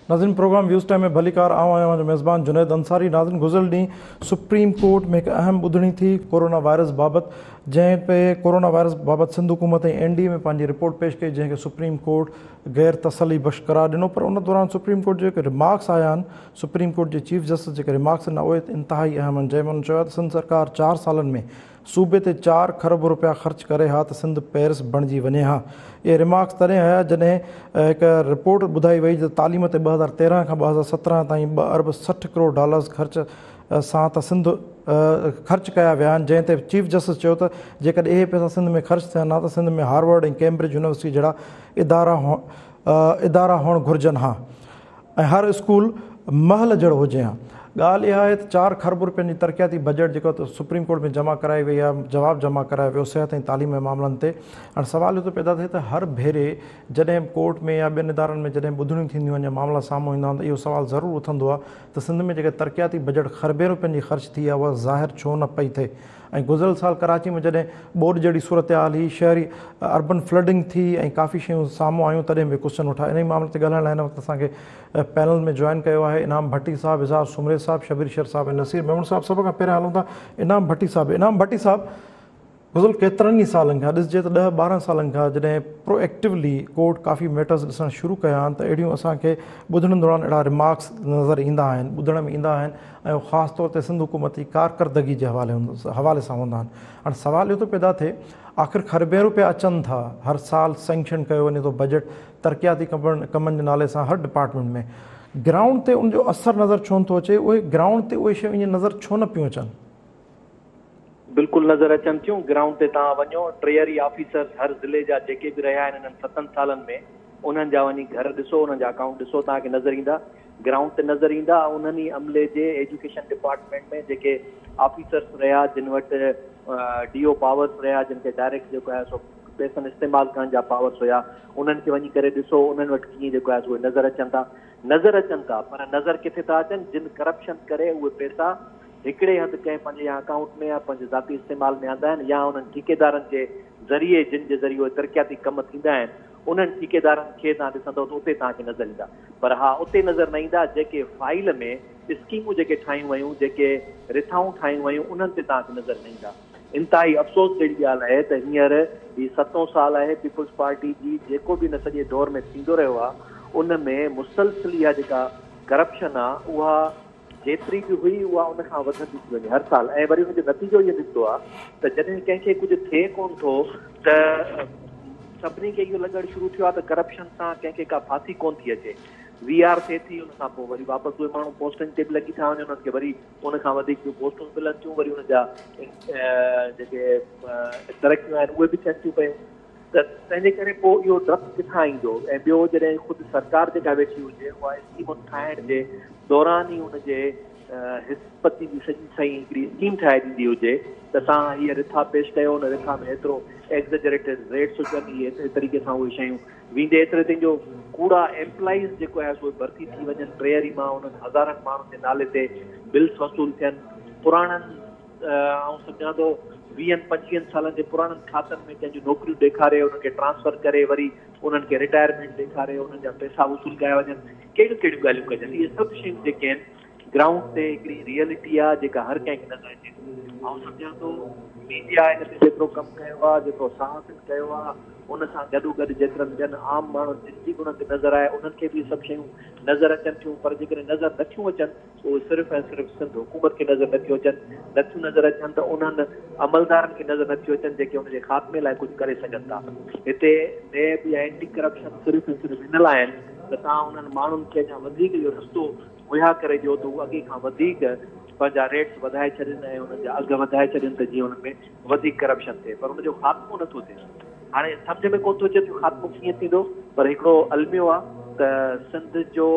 नाज़रीन programme views time में भलीकार आऊं मेज़बान जुनैद अंसारी। नाज़रीन गुज़िरियल ॾींहुं सुप्रीम कोर्ट में एक अहम ॿुधणी थी कोरोना वायरस बाबति, जंहिं पे कोरोना वायरस बाबति सिंध हुकूमत एनडी में पंहिंजी रिपोर्ट पेश कई, जंहिंखे सुप्रीम कोर्ट गैर तसली बख़्श करार ॾिनो। पर उन दौरान सुप्रीम कोर्ट जेके रिमार्क्स आया आहिनि, सुप्रीम कोर्ट जे चीफ जस्टिस जेके रिमार्क्स आहिनि उहे इंतिहाई अहम आहिनि, जंहिंमें उन्हनि चयो आहे त सिंध सरकार 4 सालनि में सूबे ते 4 खरब रुपया ख़र्च करे हा त सिंध पेरिस बणिजी वञे हा। इहे रिमार्क्स तॾहिं आया जॾहिं हिकु रिपोर्ट ॿुधाई वई त तालीम ते 2013 खां 2017 ताईं 2 अरब 60 करोड़ डॉलर्स ख़र्च सां त सिंध ख़र्च कया विया आहिनि, जंहिं ते चीफ जस्टिस चयो त जेकॾहिं इहे पैसा सिंध में ख़र्च थियनि हा त सिंध में हार्वर्ड ऐं कैम्ब्रिज यूनिवर्सिटी जहिड़ा इदारा हुअणु घुरिजनि हा ऐं हर स्कूल महल जहिड़ो हुजे हा। ॻाल्हि इहा आहे त 4 खरब रुपयनि जी तरक़ियाती बजट जेको त सुप्रीम कोर्ट में जमा कराई वई आहे, जवाबु जमा करायो वियो सिहत ऐं तालीम जे मामलनि ते। हाणे सुवाल इहो थो पैदा थिए त हर भेरे जॾहिं कोर्ट में या ॿियनि इदारनि में जॾहिं ॿुधणियूं थींदियूं आहिनि या मामला साम्हूं ईंदा आहिनि त इहो सुवालु ज़रूरु उथंदो आहे त सिंध में जेके तरक़ियाती बजट खरबे रुपयनि जी ख़र्च थी आहे उहा ज़ाहिर छो न पई थिए। ऐं गुज़िरियल साल कराची में जॾहिं ॿोॾि जहिड़ी सूरत हाल हुई, शहरी अर्बन फ्लडिंग थी ऐं काफ़ी शयूं साम्हूं आयूं, तॾहिं बि क्वेश्चन उठा। इन ई मामले ते ॻाल्हाइण लाइ हिन वक़्तु असांखे पैनल में जॉइन कयो आहे इनाम भट्टी साहिबु, इज़हार सुमरे साहिबु, शबीर शेर साहिबु ऐं नसीर मेमन साहिबु। सभ खां पहिरियां हलूं था इनाम भट्टी साहिबु। इनाम भट्टी साहिबु, गुज़िरियल केतिरनि ई सालनि खां ॾिसजे त 10-12 सालनि खां जॾहिं प्रोएक्टिवली कोर्ट काफ़ी मैटर्स ॾिसणु शुरू कया आहिनि त अहिड़ियूं असांखे ॿुधण दौरान अहिड़ा रिमार्क्स नज़र ईंदा आहिनि, ॿुधण में ईंदा आहिनि ऐं उहे ख़ासि तौर ते सिंध हुकूमत जी कारकरदगी जे हवाले सां हूंदा आहिनि। हाणे सुवालु इहो थो पैदा थिए आख़िर खरबे रुपया अचनि था, हर साल सैंक्शन कयो वञे थो बजट तरक़ियाती कमनि जे नाले सां हर डिपार्टमेंट में, ग्राउंड ते उनजो असरु नज़र छो नथो अचे? उहे ग्राउंड ते उहे शयूं ईअं नज़र छो न पियूं अचनि? बिल्कुलु नज़र अचनि थियूं। ग्राउंड ते तव्हां वञो, ट्रेयरी ऑफिसर्स हर ज़िले जा जेके बि रहिया आहिनि हिननि 7 सालनि में, उन्हनि जा वञी घर ॾिसो, उन्हनि जा अकाउंट ॾिसो, तव्हांखे नज़र ईंदा। ग्राउंड ते नज़र ईंदा उन्हनि ई अमले जे एजुकेशन डिपार्टमेंट में जेके ऑफिसर्स रहिया, जिन वटि DO पावर्स रहिया, जिन खे डायरेक्ट जेको आहे सो पैसनि इस्तेमालु करण जा पावर्स हुया, उन्हनि खे वञी करे ॾिसो, उन्हनि वटि कीअं जेको आहे उहे नज़र अचनि था। पर नज़र किथे था अचनि? जिन करप्शन करे उहे पैसा हिकिड़े हंधि कंहिं पंहिंजे या अकाउंट में या पंहिंजे ज़ाती इस्तेमाल में आंदा आहिनि, या उन्हनि ठेकेदारनि जे ज़रिए जिन जे ज़रिए उहे तरक़ियाती कम थींदा आहिनि, उन्हनि ठेकेदारनि खे तव्हां ॾिसंदव त उते तव्हांखे नज़र ईंदा। पर हा, उते नज़र न ईंदा जेके फाइल में स्कीमूं जेके ठाहियूं वयूं, जेके रिथाऊं ठाहियूं वयूं, उन्हनि ते तव्हांखे नज़र न ईंदा। इंतिहाई अफ़सोस जहिड़ी ॻाल्हि आहे त हींअर ही 7 साल आहे पीपुल्स पार्टी जी जेको बि न सॼे दौर में थींदो रहियो आहे, उन में मुसलसिल इहा जेका करप्शन आहे उहा जेतिरी बि हुई उहा उन खां वधंदी थी वञे हर साल। ऐं वरी हुनजो नतीजो इहो निकितो आहे त जॾहिं कंहिंखे कुझु थिए कोन थो त सभिनी खे इहो लॻणु शुरू थियो आहे त करप्शन सां कंहिंखे का फासी कोन थी अचे। VR थिए थी, उन खां पोइ वरी वापसि उहे माण्हू पोस्टनि ते बि लॻी था वञनि, उन्हनि खे वरी उन खां वधीक पोस्टूं मिलनि थियूं, वरी उनजा जेके तरक़ियूं आहिनि उहे बि थियनि थियूं पियूं। त तंहिंजे करे पोइ इहो डपु किथां ईंदो? ऐं ॿियो, जॾहिं ख़ुदि सरकार जेका वेठी हुजे उहा स्कीमूं ठाहिण जे दौरान ई उनजे हिस्पति जी सही हिकिड़ी स्कीम ठाहे ॾींदी हुजे त तव्हां हीअ रिथा पेश कयो, उन रिथा में एतिरो एग्ज़ेजरेटेड रेट्स हुजनि, इहे तरीक़े सां उहे शयूं वेंदे, एतिरे ताईं जो कूड़ा एम्प्लॉइज़ जेको आहे उहे भर्ती थी वञनि, ट्रेयरी मां उन्हनि हज़ारनि माण्हुनि जे नाले ते बिल्स वसूल थियनि, पुराणनि ऐं सम्झां थो 20-25 सालनि जे पुराणनि खातनि में कंहिंजूं नौकरियूं ॾेखारे, उन्हनि खे ट्रांसफर करे, वरी उन्हनि खे रिटायरमेंट ॾेखारे, उन्हनि जा पैसा वसूल कया वञनि, कहिड़ियूं कहिड़ियूं ॻाल्हियूं कजनि। इहे सभु शयूं जेके आहिनि ग्राउंड ते हिकिड़ी रियलिटी आहे जेका हर कंहिंखे नज़र अचे। ऐं सम्झां थो मीडिया हिन ते जेतिरो कमु कयो आहे, जेतिरो साहस कयो आहे, उन सां गॾोगॾु जेतिरनि ॿियनि आम माण्हुनि जिन जी उन्हनि ते नज़र आहे उन्हनि खे बि सभु शयूं नज़र अचनि थियूं। पर जेकॾहिं नज़र नथियूं अचनि उहे सिर्फ़ु ऐं सिर्फ़ु सिंध हुकूमत खे नज़र नथियूं अचनि, नथियूं नज़र अचनि त उन्हनि अमलदारनि खे नज़र नथियूं अचनि जेके उनजे ख़ात्मे लाइ कुझु करे सघनि था। हिते नैब या एंटी करप्शन सिर्फ़ु ऐं सिर्फ़ु इन लाइ आहिनि त तव्हां उन्हनि माण्हुनि खे अञा वधीक इहो रस्तो मुहैया करे ॾियो त उहे अॻे खां वधीक पंहिंजा रेट्स वधाए छॾनि ऐं उन्हनि जा अघु वधाए छॾनि त जीअं उन्हनि में वधीक करप्शन थिए। पर उनजो ख़ात्मो नथो थिए। हाणे सम्झ में कोन थो अचे त ख़ात्मो कीअं थींदो, पर हिकिड़ो अलमियो आहे त सिंध जो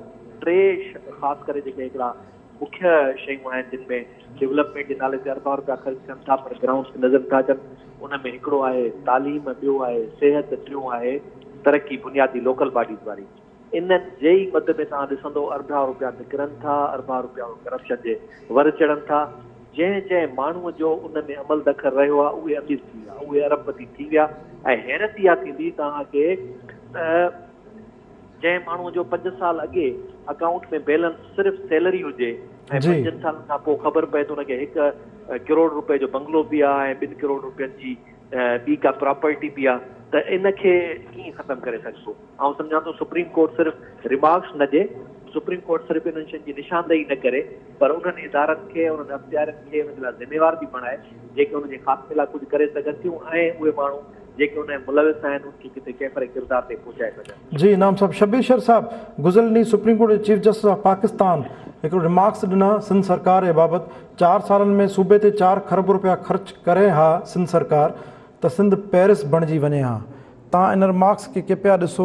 3 ख़ासि करे जेके हिकिड़ा मुख्य शयूं आहिनि जिन में डेवलपमेंट जे नाले ते अरबा रुपया ख़र्च कनि था पर ग्राउंड ते नज़र नथा अचनि, उन में हिकिड़ो आहे तालीम, ॿियो आहे सिहत, टियों आहे तरक़ी बुनियादी लोकल बॉडीज़ वारी। इन्हनि जे ई मद में तव्हां ॾिसंदो अरबा रुपया निकिरनि था, अरबा रुपया करप्शन जे वर चढ़नि था। जंहिं माण्हूअ जो उन में अमल दख़ल रहियो आहे उहे अमीर थी विया, उहे अरबपति थी विया। ऐं हैरत इहा थींदी तव्हांखे जंहिं माण्हूअ जो 5 साल अॻे अकाउंट में बैलेंस सिर्फ़ु सैलरी हुजे ऐं 5 सालनि खां पोइ ख़बर पए त हुनखे 1 करोड़ रुपए जो बंगलो बि आहे ऐं 2 करोड़ रुपयनि जी ॿी का प्रॉपर्टी बि आहे, त इनखे कीअं ख़तमु करे सघिबो? ऐं सम्झां थो सुप्रीम कोर्ट सिर्फ़ु रिमार्क्स न ॾिए, सुप्रीम कोर्ट सिर्फ़ु इन्हनि शयुनि जी निशानदेही न करे, पर उन्हनि इदारनि खे उन्हनि अख़्तियारनि खे उन जे लाइ ज़िम्मेवार बि बणाए जेके उनजे ख़ात्मे लाइ कुझु करे सघनि थियूं ऐं उहे माण्हू जेके उन मुलविस आहिनि उनखे किथे कैफ़र किरदार ते पहुचाए सघनि। जी इनाम साहब, शब्बीर शेर साहब, गुज़िरियल ॾींहुं सुप्रीम कोर्ट जे चीफ जस्टिस ऑफ पाकिस्तान हिकिड़ो रिमार्क्स ॾिना सिंध सरकार जे बाबति। 4 सालनि में सूबे ते 4 खरब रुपया ख़र्च करे हा सिंध सरकार, त सिंध पेरिस बणिजी वञे हा। तव्हां इन रिमार्क्स खे पिया ॾिसो?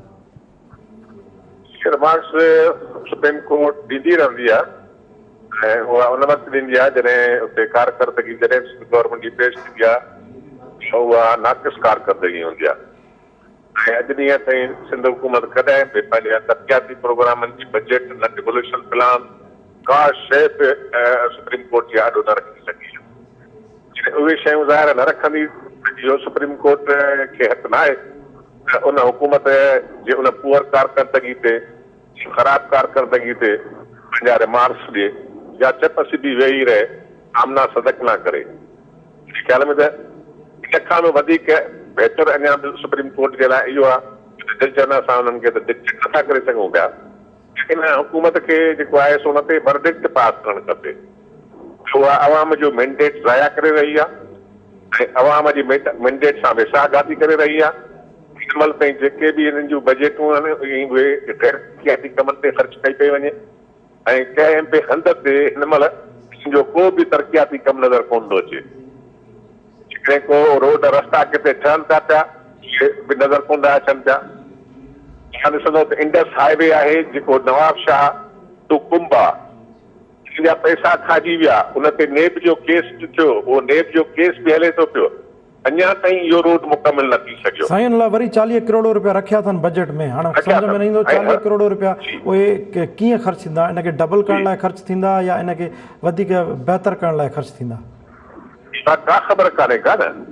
रिमार्क्स सुप्रीम कोर्ट ॾींदी रहंदी आहे ऐं उहा उन वक़्तु ॾींदी आहे जॾहिं उते कारकर्दगी जॾहिं गवर्नमेंट जी पेश थींदी आहे उहा नाक़िस कारकर्दगी हूंदी आहे। ऐं अॼु ॾींहं ताईं सिंध हुकूमत कॾहिं बि पंहिंजे तरक़ियाती प्रोग्रामनि जी बजट न रेगुलेशन प्लान का शइ बि सुप्रीम कोर्ट जी आॾो न रखी सघी। जॾहिं उहे शयूं ज़ाहिर न रखंदी, इहो सुप्रीम कोर्ट खे हक़ न आहे त उन हुकूमत जे उन पुअर कारकर्दगी ते, ख़राब कारकर्दगी ते पंहिंजा रिमार्क्स ॾिए या चप सिधी वेही रहे, आमना सदक न करे। ख़्याल में त इन खां बि वधीक बहितर अञा बि सुप्रीम कोर्ट जे लाइ इहो आहे दिलि चवण सां उन्हनि खे त डिक्टेट नथा करे सघूं पिया। इन हुकूमत खे जेको आहे सो उन ते वर्डिक्ट पास करणु खपे। उहा अवाम जो मैंडेट ज़ाया करे रही आहे ऐं अवाम जी मैंडेट सां वेसाघाती करे रही आहे। हिन महिल ताईं जेके बि हिननि जूं बजटूं आहिनि उहे तरक़ियाती कमनि ते ख़र्च कई पई वञे ऐं कंहिं बि हंध ते हिन महिल जो को बि तरक़ियाती कमु नज़र कोन थो अचे। जेकॾहिं को रोड रस्ता किथे ठहनि था पिया इहे बि नज़र कोन था अचनि पिया। असां ॾिसंदो त इंडस हाईवे आहे जेको नवाब शाह टू कुंभा जा पैसा खाइजी विया, उन ते नेब जो केस थियो, उहो नेब जो केस बि हले थो पियो, अञा ताईं इहो रोड मुकमिल न थी सघियो। साईं इन लाइ वरी 40 करोड़ रुपया रखिया अथनि बजट में। हाणे सम्झ में न ईंदो 40 करोड़ रुपया उहे कीअं ख़र्च थींदा? इनखे डबल करण लाइ ख़र्च थींदा या इनखे वधीक बहितर करण लाइ ख़र्च थींदा? का ख़बर कान्हे का न,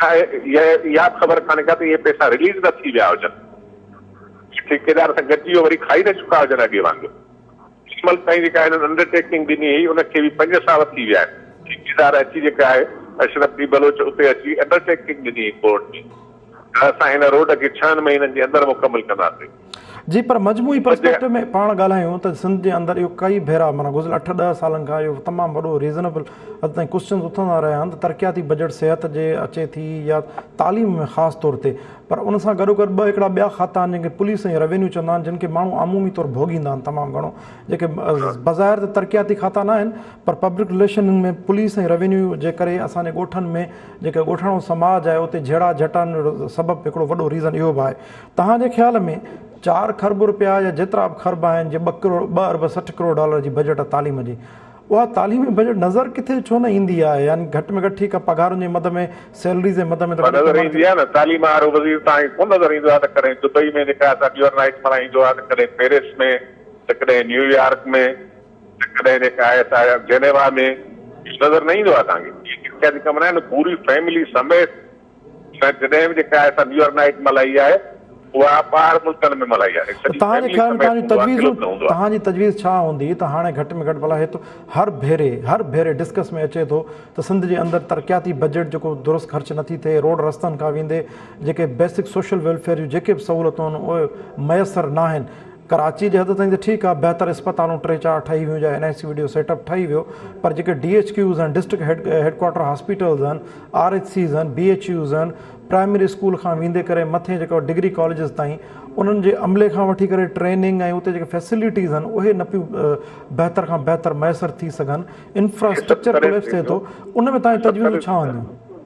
इहा ख़बर कान्हे का त इहे पैसा रिलीज़ न थी विया हुजनि, ठेकेदार सां गॾिजी वरी खाई न चुका हुजनि अॻे वांगुरु। हिन महिल ताईं जेका हिननि अंडरटेकिंग ॾिनी हुई उनखे बि 5 साल थी विया आहिनि। ठेकेदार अची जेका आहे अशरफ बलोच उते अची अंडरटेकिंग ॾिनी कोर्ट में असां हिन रोड खे 6 महीननि जे अंदरि मुकमिल कंदासीं। जी, पर मजमूई पर्सपेक्टिव में पाण ॻाल्हायूं त सिंध जे अंदरि इहो कई भेरा माना गुज़िरियल 8-10 सालनि खां इहो तमामु वॾो रीज़नेबल अॼु ताईं क्वेश्चन्स उथंदा रहिया आहिनि त तरक़ियाती बजट सिहत जे अचे थी या तालीम में ख़ासि तौर ते, पर उन सां गॾोगॾु हिकिड़ा ॿिया खाता आहिनि जंहिंखे पुलिस ऐं रेवेन्यू चवंदा आहिनि, जिन खे माण्हू आमूमी तौरु भोॻींदा आहिनि तमामु घणो, जेके बज़ाहिर त तरक़ियाती खाता न आहिनि पर पब्लिक रिलेशन में पुलिस ऐं रेवेन्यू जे करे असांजे ॻोठनि में जेके ॻोठाणो समाज आहे उते झेड़ा झटानि जो सबबु हिकिड़ो वॾो रीज़न इहो बि आहे। तव्हांजे ख़्याल में 4 खरब रुपया या जेतिरा बि खरब आहिनि जे 2 अरब 60 करोड़ डॉलर जी बजट आहे तालीम जी, उहा तालीमी बजट नज़र किथे छो न ईंदी आहे? यानी घटि में घटि ठीकु आहे पघारुनि जे मद में, सैलरी जे मद में नज़र ईंदी आहे न। तालीम वारो वज़ीर तव्हांखे कोन नज़र ईंदो आहे त कॾहिं दुबई में जेका असां ओवरनाइट मल्हाईंदो आहे, त कॾहिं पेरिस में, त कॾहिं न्यूयॉर्क में, त कॾहिं जेका आहे असांजा जेनेवा में, नज़र न ईंदो आहे तव्हांखे। इहे कम न आहिनि, पूरी फैमिली समेत जॾहिं बि जेका आहे असां ओवरनाइट मल्हाई आहे उहा ॿाहिरि मुल्कनि में मल्हाई आहे। तव्हांजे ख़्याल में तव्हांजी तजवीज़ छा हूंदी त हाणे घटि में घटि भला हेतिरो हर भेरे डिस्कस में अचे थो त सिंध जे अंदरि तरक़ियाती बजट जेको दुरुस्त ख़र्च नथी थिए, रोड रस्तनि खां वेंदे जेके बेसिक सोशल वेलफेयर जूं जेके बि सहूलियतूं आहिनि उहे मैसर न आहिनि। कराची जे हद ताईं त ठीकु आहे, बहितर इस्पतालूं 3-4 ठही वियूं या NICU सेटअप ठही वियो, पर जेके DHQs आहिनि, डिस्ट्रिक्ट हेडक्वार्टर हॉस्पिटल्स आहिनि, RHCs आहिनि, BHUs आहिनि, प्राइमरी स्कूल खां वेंदे करे मथे जेको डिग्री कॉलेजिस ताईं, उन्हनि जे अमले खां वठी करे ट्रेनिंग ऐं उते जेके फैसिलिटीज़ आहिनि उहे न पियूं बहितर खां बहितर मैसर थी सघनि, इंफ्रास्ट्रक्चर कोलेप्स थिए थो, उन में तव्हांजी तजवीज़ूं छा हूंदियूं?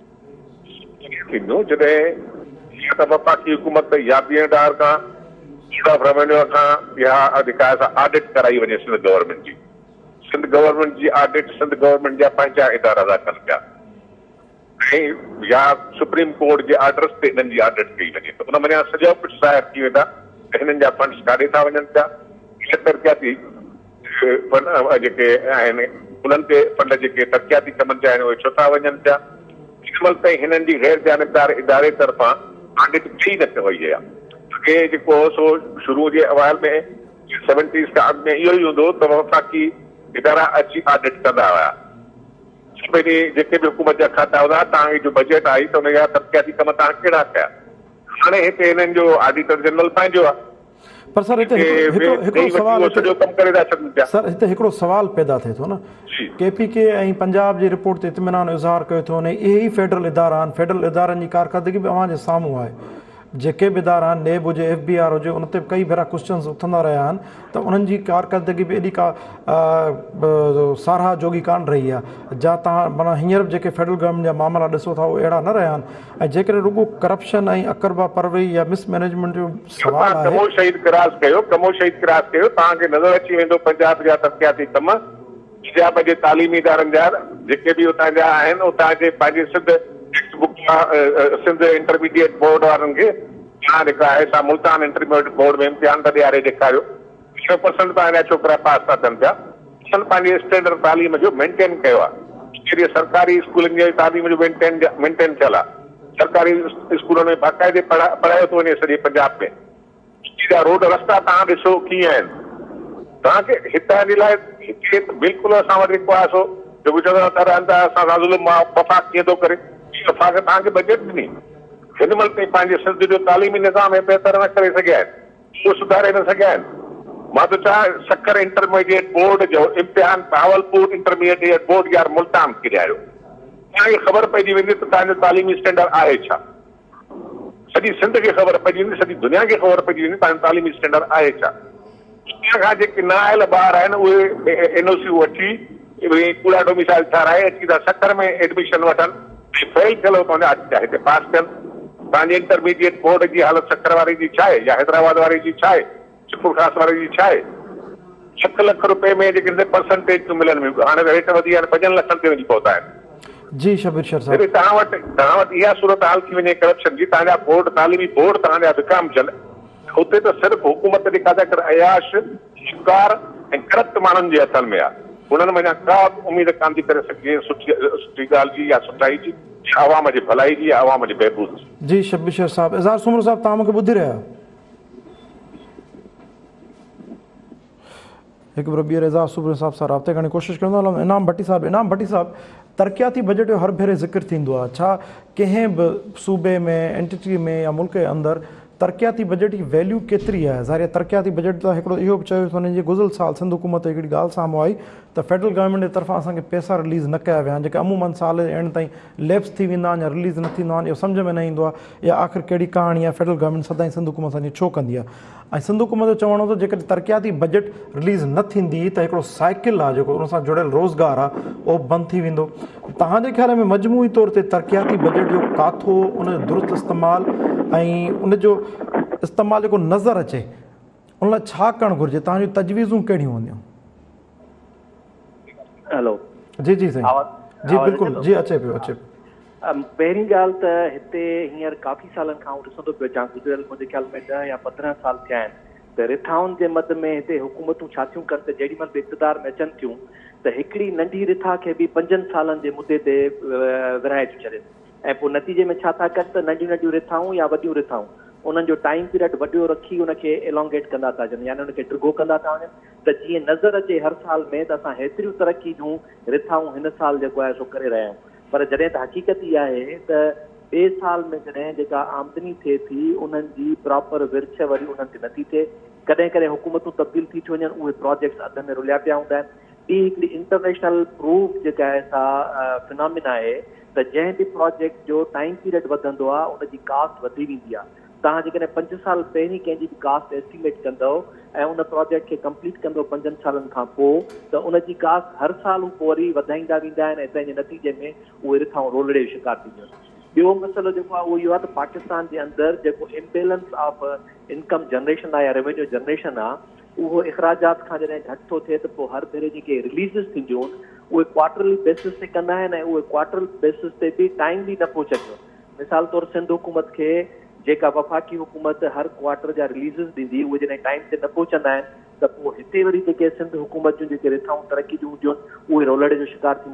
थींदो जॾहिं त वफ़ाक़ी हुकूमत या ॿिए खां रेवेन्यू खां या जेका ऑडिट कराई वञे सिंध गवर्नमेंट जी, सिंध गवर्नमेंट जी ऑडिट सिंध गवर्नमेंट जा पंहिंजा इदारा था कनि पिया ऐं या सुप्रीम कोर्ट जे ऑर्डर्स ते हिननि जी ऑडिट कई वञे त उन में सॼा कुझु ज़ाहिर थी वेंदा त हिननि जा फंड्स काॾे था वञनि पिया, तरक़ियाती जेके आहिनि उन्हनि ते फंड जेके तरक़ियाती कमनि जा आहिनि उहे छो था वञनि पिया। हिन महिल ताईं हिननि जी गैर जानिबदार इदारे तरफ़ां ऑडिट थी न वई आहे। अॻे जेको सो शुरू जे अवाल में 70s खां अॻु में इहो ई हूंदो त वफ़ाक़ी इदारा अची ऑडिट कंदा हुआ। सभिनी जेके बि हुकूमत जा खाता हूंदा, तव्हांजी जो बजट आई त हुनजा तरक़ियाती कम तव्हां कहिड़ा कया। हाणे हिते हिननि जो ऑडिटर जनरल पंहिंजो आहे, पर सर हिते हिकिड़ो सवाल पैदा थिए थो न, KPK ऐं पंजाब जी रिपोर्ट ते इत्मिनान इज़हार कयो थो वञे, इहे ई फेडरल इदारा आहिनि, फेडरल इदारनि जी कारकर्दगी बि अव्हां जे साम्हूं आहे। जेके बि इदारा आहिनि, नेब हुजे, FBR हुजे, उन ते कई भेरा क्वेश्चन्स उथंदा रहिया आहिनि त उन्हनि जी कारकर्दगी बि एॾी का साराह जोगी कान रही आहे। जा तव्हां माना हींअर जेके फेडरल गवर्नमेंट जा मामला ॾिसो था उहे अहिड़ा न रहिया आहिनि, ऐं जेकॾहिं रुॻो करप्शन ऐं अकरबा परवरी या मिसमैनेजमेंट जो सवाल आहे। कमो शहीद क्रास कयो, तव्हांखे नज़र अची वेंदो पंजाब जा तरक़ियाती कम, पंजाब जे तालीमी इदारनि जा जेके बि उतां जा आहिनि, उतां जे पंहिंजे सिंध इंटरमीडिएट बोर्ड वारनि खे तव्हां ॾेखारियो, सा मुल्तान इंटरमीडिएट बोर्ड में इम्तिहान त ॾियारे ॾेखारियो, 100% तव्हांजा छोकिरा पास था थियनि पिया। पंहिंजे स्टैंडर्ड तालीम जो मेंटेन कयो आहे। सरकारी स्कूलनि जी तालीम जो मेंटेन थियल आहे। सरकारी स्कूलनि में बाक़ाइदे पढ़ायो थो वञे सॼे पंजाब में। रोड रस्ता तव्हां ॾिसो कीअं आहिनि। तव्हांखे हितां जे लाइ बिल्कुलु असां वटि जेको आहे सो जेको चवंदा रहनि था असां ज़ुल्म वफ़ाक़ कीअं थो करे, वफ़ाक़ तव्हांखे बजट ॾिनी, हिन महिल ताईं पंहिंजे सिंध जो तालीमी निज़ाम बहितर न करे सघिया आहिनि, उहो सुधारे न सघिया आहिनि। मां त चाहियां सक्कर इंटरमीडिएट बोर्ड जो इम्तिहान भावलपुर इंटरमीडिएट बोर्ड या मुल्तान खे ॾियारियो, तव्हांखे ख़बर पइजी वेंदी त तव्हांजो तालीमी स्टैंडर्ड आहे छा। सॼी सिंध खे ख़बर पइजी वेंदी, सॼी दुनिया खे ख़बर पइजी वेंदी तव्हांजो तालीमी स्टैंडर्ड आहे छा। दुनिया खां जेके न आयल ॿार आहिनि उहे NOC वठी कूड़ा डोमिसाइल ठाराए अची था सक्कर में एडमिशन वठनि, फेल थियल हिते पास थियनि। तव्हांजे इंटरमीडिएट बोर्ड जी हालत सक्कर वारे जी छा आहे या हैदराबाद वारे जी छा आहे, चिपुर ख़ास वारे जी छा आहे। 6 लख रुपए में जेके परसेंटेज थियूं मिलनि, हाणे रेट वधी विया आहिनि, 5 लखनि ते वञी पहुता आहिनि। जी शबीर शेर साहब, तव्हां वटि इहा सूरत हाल थी वञे करप्शन जी, तव्हांजा बोर्ड तालीमी बोर्ड तव्हांजा विकामजनि, हुते त सिर्फ़ु हुकूमत जे कादाकर अयाश शिकार ऐं करप्ट माण्हुनि जे हथनि में आहे। उन्हनि में का उमेद कान थी करे सघे सुठी ॻाल्हि जी या सुठाई जी, आवाम जे भलाई जी, आवाम जे बहबूद जी। जी शबीर शेर साहब, इज़हार सुमर साहब तव्हां मूंखे ॿुधी रहिया। हिकु बार ॿीहर इज़हार सुमर साहब सां राब्ते करण जी कोशिशि कंदो हलूं। इनाम भट्टी साहब, तरक़ियाती बजट जो हर भेरे ज़िक्र थींदो आहे, छा कंहिं बि सूबे में, एंटिटी में या मुल्क जे अंदरि तरक़ियाती बजट जी वैल्यू केतिरी आहे? ज़ाहिर तरक़ियाती बजट त हिकिड़ो इहो बि चयो वञे जे गुज़िरियल साल सिंध हुकूमत हिकिड़ी ॻाल्हि साम्हूं आई त फेडरल गवर्नमेंट जे तरफ़ां असांखे पैसा रिलीज़ न कया विया आहिनि, जेके अमूमन साल जे एंड ताईं लैप्स थी वेंदा आहिनि या रिलीज़ न थींदा आहिनि, इहो सम्झ में न ईंदो आहे या आख़िर कहिड़ी कहाणी आहे, फेडरल गवर्नमेंट सदाईं सिंध हुकूमत असांजी छो कंदी आहे। ऐं सिंध हुकूमत जो चवणो हो त जेकॾहिं तरक़ियाती बजट रिलीज़ न थींदी त हिकिड़ो साइकिल आहे जेको उन सां जुड़ियल रोज़गार आहे उहो बंदि थी वेंदो। तव्हांजे ख़्याल में मजमूई तौर ते तरक़ियाती बजट जो काथो, उन जो दुरुस्त इस्तेमालु ऐं उन जो इस्तेमालु जेको नज़र अचे उन लाइ छा करणु घुरिजे, तव्हांजूं तजवीज़ूं कहिड़ियूं हूंदियूं? हेलो, जी जी साईं, जी बिल्कुलु, जी अचे पियो। पहिरीं ॻाल्हि त हिते हींअर काफ़ी सालनि खां ॾिसंदो पियो अचां, गुज़िरियल मुंहिंजे ख़्याल में 10 या 15 साल थिया आहिनि त रिथाउनि जे मद में हिते हुकूमतूं छा थियूं कनि त जेॾी महिल बि इक़्तिदार में अचनि थियूं त हिकिड़ी नंढी रिथा खे बि 5 सालनि जे मुदे ते विरहाए थियूं छॾनि, ऐं पोइ नतीजे में छा था कनि त नंढियूं रिथाऊं या वॾियूं रिथाऊं उन्हनि जो टाइम पीरियड वॾो रखी उनखे एलोंगेट कंदा था वञनि, यानी उनखे डिघो कंदा था वञनि त जीअं नज़र अचे हर साल में त असां हेतिरियूं तरक़ी जूं रिथाऊं हिन साल जेको आहे सो करे रहिया आहियूं। पर जॾहिं त हक़ीक़त इहा आहे त ॿिए साल में जॾहिं जेका आमदनी थिए थी उन्हनि जी प्रॉपर विर्छ वरी उन्हनि खे नथी थिए, कॾहिं कॾहिं हुकूमतूं तब्दील थी थियूं वञनि, उहे प्रोजेक्ट्स अध में रुलिया पिया हूंदा आहिनि। ॿी हिकिड़ी इंटरनेशनल प्रूफ जेका आहे सा फिनोमिना आहे त जंहिं बि प्रोजेक्ट जो टाइम पीरियड वधंदो आहे उनजी कास्ट वधी वेंदी आहे। तव्हां जेकॾहिं 5 साल पहिरीं कंहिंजी बि कास्ट एस्टिमेट कंदव ऐं उन प्रोजेक्ट खे कंप्लीट कंदो 5 सालनि खां पोइ त उनजी कास्ट हर साल पोइ वरी वधाईंदा वेंदा आहिनि ऐं तंहिंजे नतीजे में उहे रिथाऊं रोलड़े जो शिकार थींदियूं आहिनि। ॿियो मसइलो जेको आहे उहो इहो आहे त पाकिस्तान जे अंदरि जेको इम्बेलेंस ऑफ इनकम जनरेशन आहे या रेवेन्यू जनरेशन आहे उहो इख़राजात खां जॾहिं घटि थो थिए त पोइ हर भेरे जेके रिलीज़िस थींदियूं आहिनि उहे क्वार्टरली बेसिस ते कंदा आहिनि ऐं उहे क्वार्टरल बेसिस ते बि टाइम बि न पहुचंदियूं। मिसाल तौरु सिंध हुकूमत खे जेका वफ़ाक़ी हुकूमत हर क्वार्टर जा रिलीज़िस ॾींदी उहे जॾहिं टाइम ते न पहुचंदा आहिनि त पोइ हिते वरी जेके सिंध हुकूमत जूं जेके रिथाऊं तरक़ी जूं हूंदियूं आहिनि उहे रोलड़े जो शिकार थींदियूं आहिनि।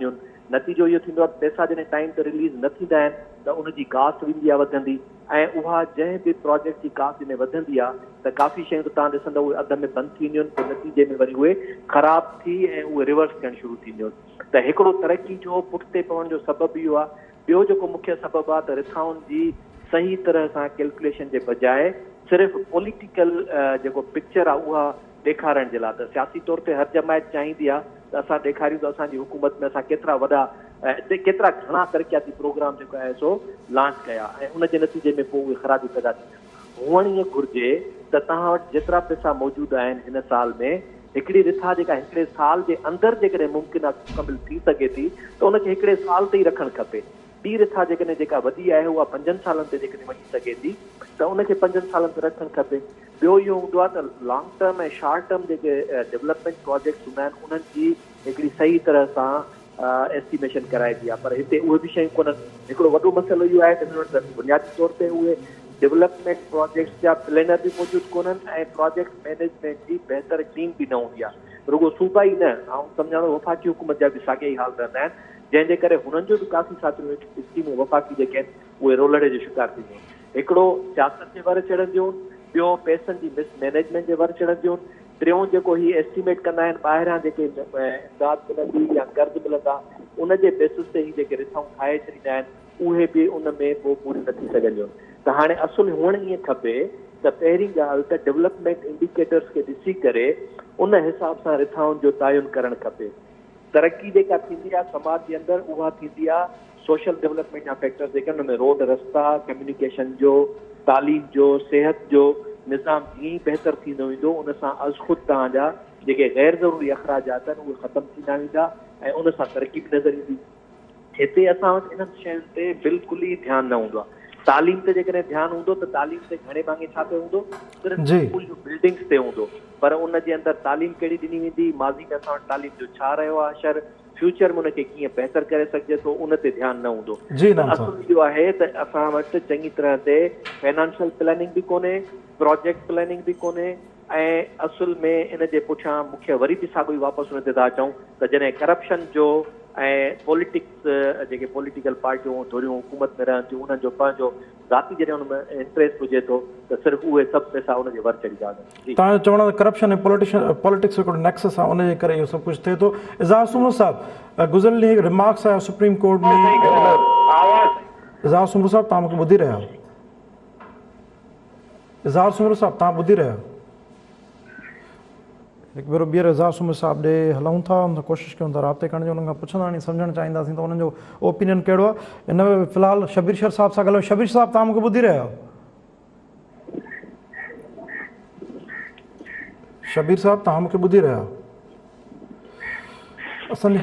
नतीजो इहो थींदो आहे पैसा जॾहिं टाइम ते रिलीज़ न थींदा आहिनि त उनजी कास्ट वेंदी आहे वधंदी ऐं उहा जंहिं बि प्रोजेक्ट जी कास्ट जॾहिं वधंदी आहे त काफ़ी शयूं त तव्हां ॾिसंदव उहे अध में बंदि थींदियूं आहिनि पोइ नतीजे में वरी उहे ख़राब थी ऐं उहे रिवर्स थियणु शुरू थींदियूं आहिनि त हिकिड़ो तरक़ी जो पुठिते पवण जो सबबु इहो आहे। ॿियो जेको मुख्य सबबु आहे त रिथाउनि जी सही तरह सां कैलकुलेशन जे बजाए सिर्फ़ु पॉलिटिकल जेको पिक्चर आहे उहा ॾेखारण जे लाइ त सियासी तौर ते हर जमायत चाहींदी आहे त असां ॾेखारियूं त असांजी हुकूमत में असां केतिरा वॾा केतिरा घणा तरक़ियाती प्रोग्राम जेको आहे सो लॉन्च कया ऐं उनजे नतीजे में पोइ उहे ख़राबी पैदा थी। हुअणु ईअं घुरिजे त तव्हां वटि जेतिरा पैसा मौजूदु आहिनि हिन साल में हिकिड़ी रिथा जेका हिकिड़े साल जे अंदरि जेकॾहिं मुमकिन आहे मुकमिल थी सघे थी त उनखे हिकिड़े साल ते ई रखणु खपे। ॿी रिथा जेकॾहिं जेका वॾी आहे उहा 5 सालनि ते जेकॾहिं वञी सघे थी त उनखे 5 सालनि ते रखणु खपे। ॿियो इहो हूंदो आहे त लॉन्ग टर्म ऐं शॉर्ट टर्म जेके डेवलपमेंट प्रोजेक्ट्स हूंदा आहिनि उन्हनि जी हिकिड़ी सही तरह सां एस्टिमेशन कराइबी आहे पर हिते उहे बि शयूं कोन्हनि। हिकिड़ो वॾो मसइलो इहो आहे त बुनियादी तौर ते उहे डेवलपमेंट प्रोजेक्ट्स जा प्लेनर बि मौजूदु कोन्हनि ऐं प्रोजेक्ट मैनेजमेंट जी बहितर टीम बि न हूंदी आहे। रुगो सूबाई न ऐं सम्झाणो वफ़ाक़ी हुकूमत जा बि साॻिया ई हाल रहंदा आहिनि जंहिंजे करे हुननि जो बि काफ़ी साथियूं स्कीमूं वफ़ाक़ी जेके आहिनि उहे रोलड़े जो शिकार थींदियूं आहिनि। हिकिड़ो सियासत जे वर चढ़ंदियूं ॿियो पैसनि जी मिसमैनेजमेंट जे वर चढ़ंदियूं टियों जेको ही एस्टिमेट कंदा आहिनि ॿाहिरां जेके इमदाद मिलंदी या कर्ज़ मिलंदा उनजे बेसिस ते ही जेके रिथाऊं ठाहे छॾींदा आहिनि उहे बि उन में पोइ पूरी न थी सघंदियूं आहिनि। त हाणे असुलु हुअणु ईअं खपे त पहिरीं ॻाल्हि त डेवलपमेंट इंडिकेटर्स खे ॾिसी करे उन हिसाब सां रिथाउनि जो तयन करणु खपे। तरक़ी जेका थींदी आहे समाज जे अंदरि उहा थींदी आहे सोशल डेवलपमेंट जा फैक्टर्स जेके हुन में रोड रस्ता कम्युनिकेशन जो तालीम जो सिहत जो निज़ाम जीअं ई बहितर थींदो वेंदो उन सां अज़ ख़ुदि तव्हांजा जेके गैर ज़रूरी अख़राजात आहिनि उहे ख़तमु थींदा वेंदा ऐं उन सां तरक़ी बि नज़र ईंदी। हिते असां वटि इन्हनि शयुनि ते बिल्कुलु ई ध्यानु न हूंदो आहे। तालीम ते जेकॾहिं ध्यानु हूंदो त तालीम ते घणे भाङे छा ते हूंदो सिर्फ़ु स्कूल जूं बिल्डिंग्स ते हूंदो पर उन जे अंदरि तालीम कहिड़ी ॾिनी वेंदी माज़ी में असां वटि तालीम जो छा रहियो आहे असरु फ्यूचर में उनखे कीअं बहितर करे सघिजे थो उन ते ध्यानु न हूंदो। असुलु इहो आहे त असां वटि चङी तरह ते फाइनेंशियल प्लैनिंग बि कोन्हे प्रोजेक्ट प्लैनिंग बि कोन्हे ऐं असुल में इन जे पुठियां मूंखे वरी बि साॻियो ई वापसि उन ते था अचूं त जॾहिं करप्शन जो ऐं पॉलिटिक्स जेके पॉलिटिकल पार्टियूं थोरियूं हुकूमत में रहनि थियूं उन्हनि जो पंहिंजो ज़ाती जॾहिं हुन में इंट्रस्ट हुजे थो त सिर्फ़ु उहे सभु पैसा उनजे वर चढ़ी था वञनि। तव्हांजो चवण आहे करप्शन ऐं पॉलिटिक्स हिकिड़ो नेक्सस आहे उनजे करे इहो सभु कुझु थिए थो। इज़ाज़ सुमर साहब गुज़िरियल ॾींहुं रिमार्क्स आया सुप्रीम कोर्ट में इज़ाज़ सुमर साहब तव्हां मूंखे ॿुधी रहिया आहियो इज़ाज़ सुमर साहब तव्हां ॿुधी रहिया आहियो हिकु भेरो ॿीहर इज़ाज़ सुमर साहब ॾे हलूं था उन कोशिशि कयूं था राब्ते करण जो उन्हनि खां पुछंदासीं सम्झणु चाहींदासीं त उन्हनि जो ओपिनियन कहिड़ो आहे। हिन में फ़िलहालु शबीर शर साहब सां ॻाल्हायो। शबीर साहब तव्हां मूंखे ॿुधी रहिया आहियो शबीर साहब तव्हां मूंखे ॿुधी रहिया आहियो असांजे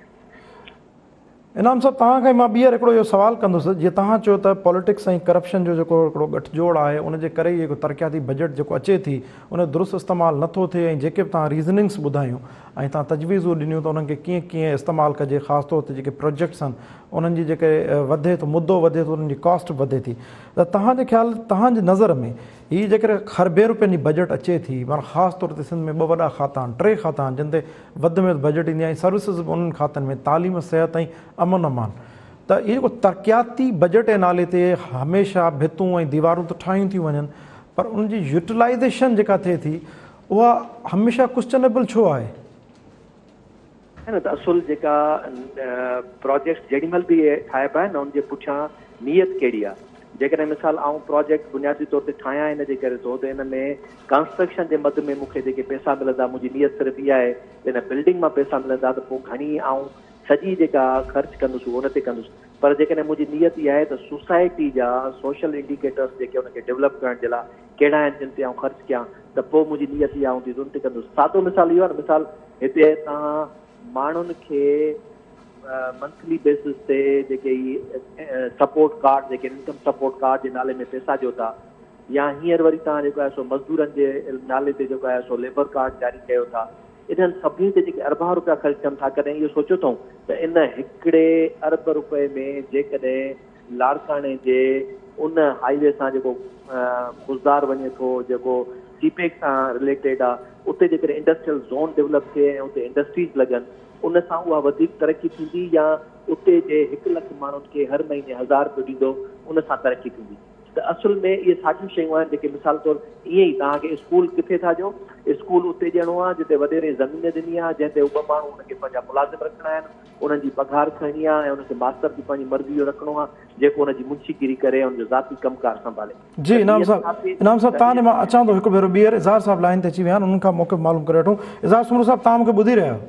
इनाम साहब तव्हांखे मां ॿीहर हिकिड़ो इहो सुवालु कंदुसि जीअं तव्हां चयो त पॉलिटिक्स ऐं करप्शन जो जेको हिकिड़ो गठजोड़ आहे उनजे करे ई जेको तरक़ियाती बजट जेको अचे थी उन दुरुस्त इस्तेमालु नथो थिए ऐं जेके बि तव्हां रीज़निंग्स ॿुधायूं ऐं तव्हां तजवीज़ूं ॾिनियूं त उन्हनि खे कीअं कीअं इस्तेमालु कजे ख़ासि तौर ते जेके प्रोजेक्ट्स आहिनि उन्हनि जी जेके वधे थो मुद्दो वधे थो उन्हनि जी कॉस्ट वधे थी त तव्हांजे ख़्याल तव्हांजी नज़र में हीअ जेकॾहिं ख़रबे रुपयनि जी बजट अचे थी माना ख़ासि तौर ते सिंध में 2 वॾा खाता आहिनि 3 खाता आहिनि जिन ते वधि में वधि बजट ईंदी आहे ऐं सर्विसिस बि उन्हनि खातनि में तालीम सिहत ऐं अमन अमान त इहो जेको तरक़ियाती बजट जे नाले ते हमेशह भितूं ऐं दीवारूं त ठाहियूं थियूं वञनि पर उनजी यूटिलाइज़ेशन जेका थिए थी उहा हमेशह क्वेश्चनेबल छो आहे। न त असुल जेका प्रोजेक्ट जेॾीमहिल बि ठाहिबा आहिनि उनजे पुठियां नियत कहिड़ी आहे। जेकॾहिं मिसाल आउं प्रोजेक्ट बुनियादी तौर ते ठाहियां हिन जे करे थो त हिन में कंस्ट्रक्शन जे मद में मूंखे जेके पैसा मिलंदा मुंहिंजी नियत सिर्फ़ु इहा आहे त हिन बिल्डिंग मां पैसा मिलंदा त पोइ घणी आउं सॼी जेका ख़र्च कंदुसि उन ते कंदुसि पर जेकॾहिं मुंहिंजी नियत इहा आहे त सोसाइटी जा सोशल इंडिकेटर्स जेके उनखे डेवलप करण जे लाइ कहिड़ा आहिनि जिन ते आउं ख़र्च कयां त पोइ मुंहिंजी नियत इहा हूंदी त उन ते कंदुसि। सादो मिसाल इहो आहे न मिसाल हिते तव्हां माण्हुनि खे मंथली बेसिस ते जेके ई सपोर्ट कार्ड जेके इनकम सपोर्ट कार्ड जे नाले में पैसा ॾियो था या हींअर वरी तव्हां जेको आहे सो मज़दूरनि जे नाले ते जेको आहे सो लेबर कार्ड जारी कयो था इन्हनि सभिनी ते जेके अरबा रुपया ख़र्च कनि था कॾहिं इहो सोचियो अथऊं त इन 1 अरब रुपए में जेकॾहिं लाड़काणे जे उन हाईवे सां जेको गुज़ार वञे थो जेको सीपेक सां रिलेटेड आहे उते जेकॾहिं इंडस्ट्रियल ज़ोन डेवलप थिए ऐं उते इंडस्ट्रीज़ लॻनि उन सां उहा वधीक तरक़ी थींदी या उते जे 1 लख माण्हुनि खे हर महीने 1000 रुपयो ॾींदो उन सां तरक़ी थींदी? त असुल में इहे साॻियूं शयूं आहिनि जेके मिसाल तौरु ईअं ई तव्हांखे स्कूल किथे था ॾियो, स्कूल उते ॾियणो आहे जिते वॾेरे ज़मीन ॾिनी आहे, जंहिं ते 2 माण्हू हुनखे पंहिंजा मुलाज़िम रखणा आहिनि, उन्हनि जी पघार खणणी आहे ऐं हुनखे मास्टर बि पंहिंजी मर्ज़ी जो रखणो आहे जेको हुनजी मुंशीगिरी करे हुनजो ज़ाती कमकार संभाले। जी इनाम साहब तव्हां मां अचां थो हिकु भेरो ॿीहर इज़हार साहब लाइन ते अची विया आहिनि, उन्हनि खां मौक़ो मालूम करे वठूं। इज़हार सुमरो साहब तव्हां मूंखे ॿुधी रहिया?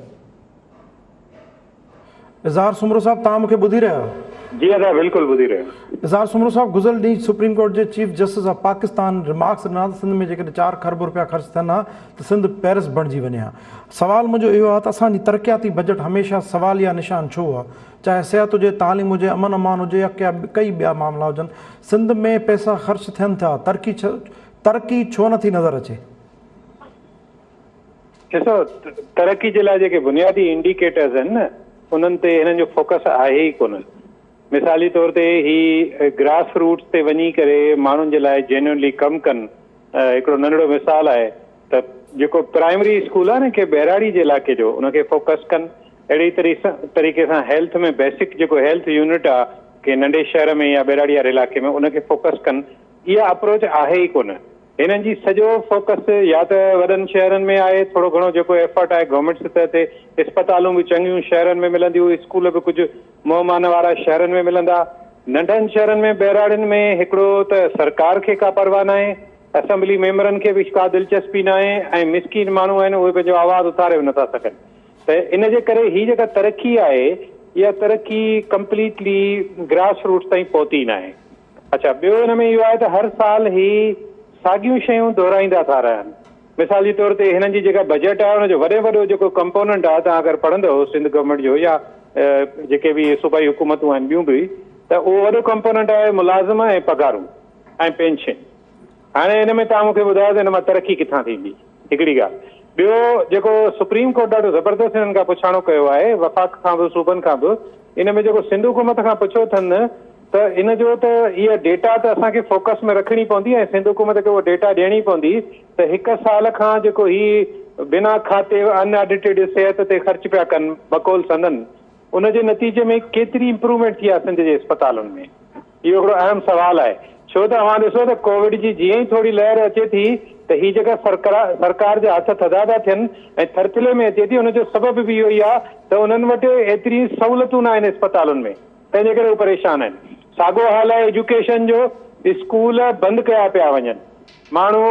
इज़हार सुमरो साहब तव्हां मूंखे ॿुधी रहिया? जी अदा बिल्कुलु ॿुधी रहियो। इज़हार सुमरो साहब गुज़िरियल ॾींहुं सुप्रीम कोर्ट जे chief justice of Pakistan remarks ॾिना त सिंध में जेकॾहिं 4 खरब रुपया ख़र्च थियनि हा त सिंध पेरिस बणिजी वञे हा। सवाल मुंहिंजो इहो आहे त असांजी तरक़ियाती बजट हमेशह सवाल या निशान छो आहे? चाहे सिहत हुजे, तालीम हुजे, अमन अमान हुजे या कई ॿिया मामला हुजनि, सिंध में पैसा ख़र्च थियनि था, तरक़ी छो नथी नज़र अचे? ॾिसो, तरक़ी जे लाइ जेके बुनियादी इंडिकेटर्स आहिनि न उन्हनि ते हिननि जो फोकस आहे ई कोन। मिसाली तौर ते ही ग्रास रूट्स ते वञी करे माण्हुनि जे लाइ जेन्युनली कमु कनि। हिकिड़ो नंढड़ो मिसाल आहे त जेको प्राइमरी स्कूल आहे न के बहिराड़ी जे इलाइक़े जो उनखे फोकस कनि। अहिड़ी तरीक़े सां हेल्थ में बेसिक जेको हेल्थ यूनिट आहे के नंढे शहर में या बहिराड़ी वारे इलाइक़े में उनखे फोकस कनि। इहा अप्रोच आहे ई कोन। हिननि जी सॼो फोकस या त वॾनि शहरनि में आहे, थोरो घणो जेको एफर्ट आहे गवर्नमेंट सतह ते, इस्पतालूं बि चङियूं शहरनि में मिलंदियूं, स्कूल बि कुझु मोहमान वारा शहरनि में मिलंदा। नंढनि शहरनि में बहिराड़ियुनि में हिकिड़ो त सरकार खे का परवाह न आहे, असेंबली मेंबरनि खे बि का दिलचस्पी न आहे ऐं मिसकीन माण्हू आहिनि उहे पंहिंजो आवाज़ उथारे बि नथा सघनि। त इन जे करे हीअ जेका तरक़ी आहे इहा तरक़ी कंप्लीटली ग्रास रूट्स ताईं पहुती न आहे। अच्छा, ॿियो हिन में इहो आहे त हर साल ई साॻियूं शयूं दोहराईंदा था रहनि। मिसाल जे तौर ते हिननि जी जेका बजट आहे हुनजो वॾो जेको कंपोनेंट आहे, तव्हां अगरि पढ़ंदव सिंध गवर्नमेंट जो या जेके बि सूबाई हुकूमतूं आहिनि ॿियूं बि, त उहो वॾो कंपोनेंट आहे मुलाज़िम ऐं पघारूं ऐं पेंशन। हाणे हिन में तव्हां मूंखे ॿुधायो त हिन मां तरक़ी किथां थींदी? हिकिड़ी ॻाल्हि। ॿियो जेको सुप्रीम कोर्ट ॾाढो ज़बरदस्त हिननि खां पुछाणो कयो आहे, वफ़ाक़ खां बि सूबनि खां बि, इन में जेको सिंध हुकूमत खां पुछियो अथनि त इन जो त इहा डेटा त असांखे फोकस में रखणी पवंदी ऐं सिंध हुकूमत खे उहा डेटा ॾियणी पवंदी त 1 साल खां जेको ही बिना खाते अनऑडिटेड सिहत ते ख़र्च पिया कनि बकौल संदन, उनजे नतीजे में केतिरी इंप्रूवमेंट थी आहे सिंध जे अस्पतालुनि में? इहो हिकिड़ो अहम सुवाल आहे। छो त तव्हां ॾिसो त कोविड जी जीअं ई थोरी लहर अचे थी त ही जेका सरकार जा हथ थधा था थियनि ऐं थरथिले में अचे थी, हुनजो सबबु बि इहो ई आहे त उन्हनि वटि एतिरी सहूलियतूं न आहिनि अस्पतालुनि में, तंहिंजे करे उहे परेशान आहिनि। साॻियो हाल आहे एजुकेशन जो, स्कूल बंदि कया पिया वञनि। माण्हू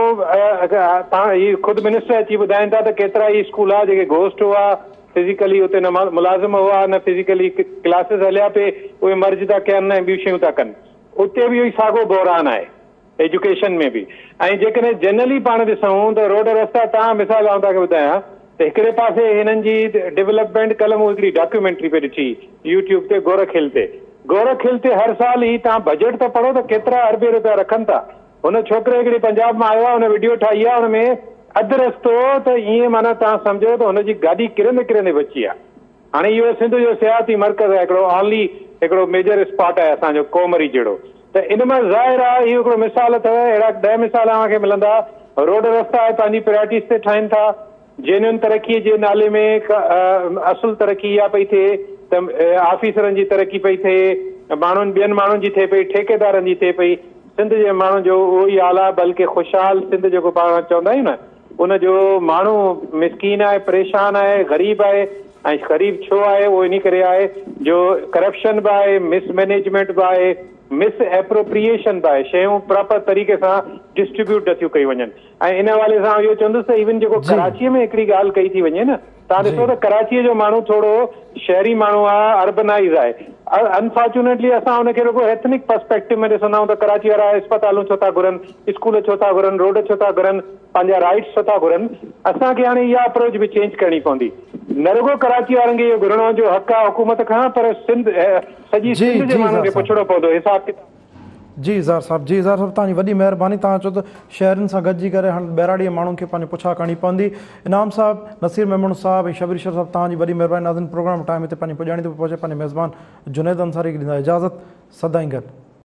ही ख़ुदि मिनिस्टर अची ॿुधाइनि था त केतिरा ई स्कूल आहे जेके घोस्ट हुआ, फिज़िकली हुते न मुलाज़िम हुआ, न फिज़िकली क्लासिस हलिया पिए, उहे मर्ज था कनि ऐं ॿियूं शयूं था कनि। उते बि इहो ई साॻियो बहिरान आहे एजुकेशन में बि। ऐं जेकॾहिं जनरली पाण ॾिसूं त रोड रस्ता, तव्हां मिसाल आउं तव्हांखे ॿुधायां त हिकिड़े पासे हिननि जी डेवलपमेंट, कल्ह मूं हिकिड़ी डॉक्यूमेंट्री पे ॾिठी यूट्यूब ते, गोरखिल ते हर साल ई तव्हां बजट त पढ़ो त केतिरा अरबे रुपया रखनि था। हुन छोकिरे हिकिड़े पंजाब मां आयो आहे, हुन वीडियो ठाही आहे, हुनमें अधु रस्तो त ईअं माना तव्हां सम्झो त हुनजी गाॾी किरंदे बची आहे। हाणे इहो सिंध जो सियाती मर्कज़ आहे, हिकिड़ो ऑनली हिकिड़ो मेजर स्पॉट आहे असांजो कोमरी जहिड़ो। त इन मां ज़ाहिर आहे इहो हिकिड़ो मिसाल अथव, अहिड़ा 10 मिसाल तव्हांखे मिलंदा। रोड रस्ता आहे पंहिंजी प्रायोरिटीज़ ते ठाहिनि था, जेन्युन तरक़ीअ जे नाले में असुल तरक़ी इहा पई थिए त ऑफिसरनि जी तरक़ी पई थिए, ॿियनि माण्हुनि जी थिए पई, ठेकेदारनि जी थिए पई। सिंध जे माण्हुनि जो उहो ई हाल आहे, बल्कि ख़ुशहाल सिंध जेको पाण चवंदा आहियूं न, उनजो माण्हू मिसकीन आहे, परेशान आहे, ग़रीब आहे। ऐं ग़रीब छो आहे? उहो इन करे आहे जो करप्शन बि आहे, मिसमैनेजमेंट बि आहे, मिस एप्रोप्रिएशन बि आहे, शयूं प्रॉपर तरीक़े सां डिस्ट्रीब्यूट नथियूं कयूं वञनि। ऐं इन हवाले सां इहो चवंदुसि त इवन जेको कराचीअ में हिकिड़ी ॻाल्हि कई थी वञे न, तव्हां ॾिसो त कराचीअ जो माण्हू थोरो शहरी माण्हू आहे, अर्बनाइज़ आहे। अनफॉर्चुनेटली असां हुनखे रुगो एथनिक पर्सपेक्टिव में ॾिसंदा आहियूं त कराची वारा अस्पतालूं छो था घुरनि, स्कूल छो था घुरनि, रोड छो था घुरनि, पंहिंजा राइट्स छो था घुरनि। असांखे हाणे इहा अप्रोच बि चेंज करणी पवंदी। न रुगो कराची वारनि खे इहो घुरणो जो हक़ आहे हुकूमत खां, पर सॼी सिंध जे माण्हुनि खे पुछणो पवंदो हिसाब किताब। जी इज़हार साहब, तव्हांजी वॾी महिरबानी। तव्हां चओ त शहरनि सां गॾिजी करे हाणे बहिराड़ीअ माण्हुनि खे पंहिंजी पुछा करणी पवंदी। इनाम साहब, नसीर मेमून साहब ऐं शबीर शर साहब, तव्हांजी वॾी महिरबानी। नाज़रीन, प्रोग्राम टाइम हिते पंहिंजी पुॼाणी थो पहुचे। पंहिंजे मेज़बान जुनैद अंसारी खे ॾींदा इजाज़त। सदाईं गॾु।